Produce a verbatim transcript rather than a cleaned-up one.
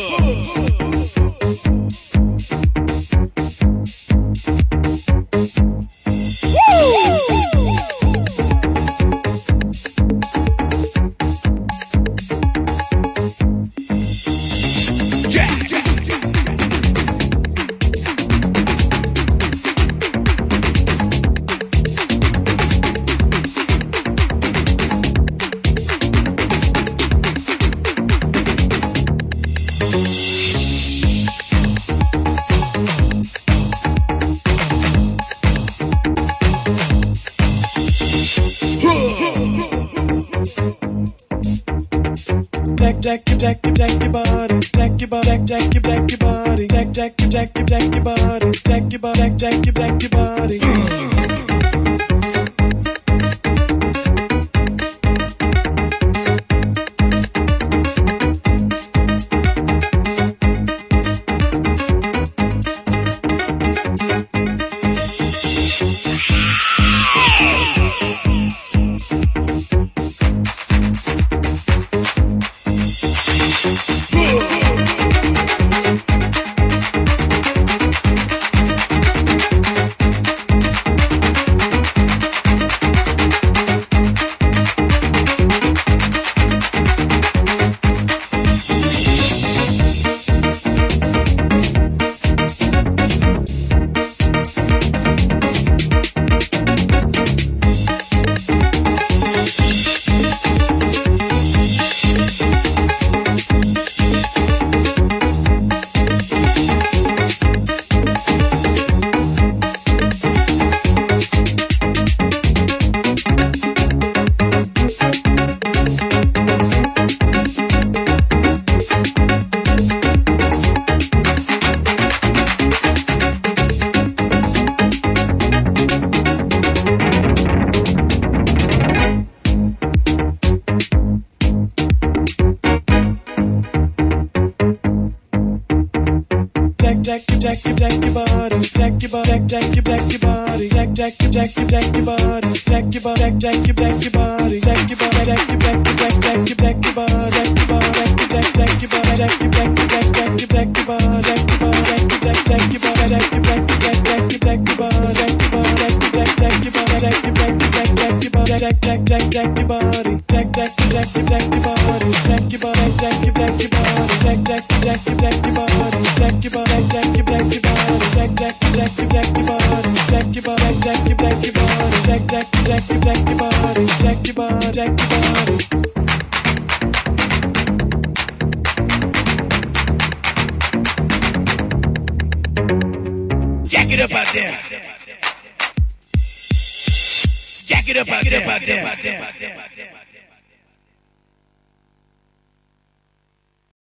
Jack, jack, jack, jack your body, jack your body, jack, jack, jack your body, jack, jack, jack, jack your body, jack your body, jack, jack, jack your body. Jack, jack, jack your body, jack your body, jack, jack, jack your body, jack, jack, jack, jack your body, jack your body, jack, jack your body, jack your body, jack, jack, jack, jack, jack your body, jack your body, jack, jack your body, jack, jack, jack, jack, jack your body, jack your body, jack, jack your body, jack, jack, jack, jack, jack your body, jack your body, jack, jack your body, jack, jack, jack, jack your body, jack, jack, jack, jack your body, jack, jack, jack, jack your body, jack your body, jack, jack, jack your body, jack, jack, jack, jack your body, jack your body, jack, jack, jack your body, jack, jack, jack, jack your body, jack your body, jack, jack, jack your body, jack, jack, jack, jack your body, jack your body, jack your body. Jack it up out there. Jack it up out there.